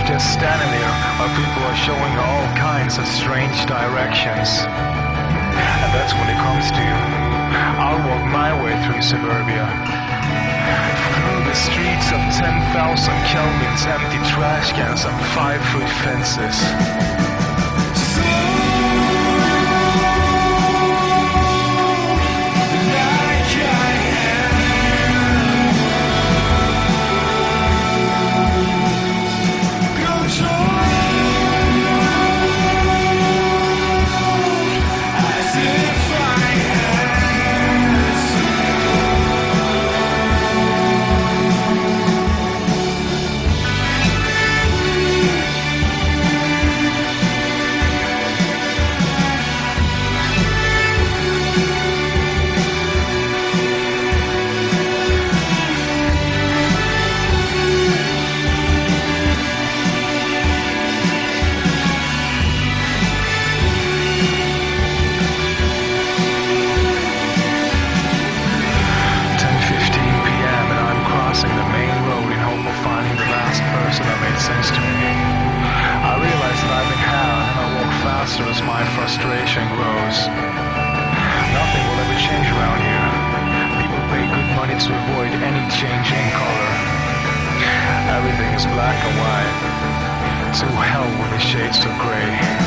Just standing there while people are showing all kinds of strange directions. And that's when it comes to you. I'll walk my way through suburbia. Through the streets of 10,000 Kelvins, empty trash cans and 5-foot fences. Sense to me. I realize that I'm in hell and I walk faster as my frustration grows. Nothing will ever change around here. People pay good money to avoid any change in color. Everything is black and white. To hell with the shades of gray.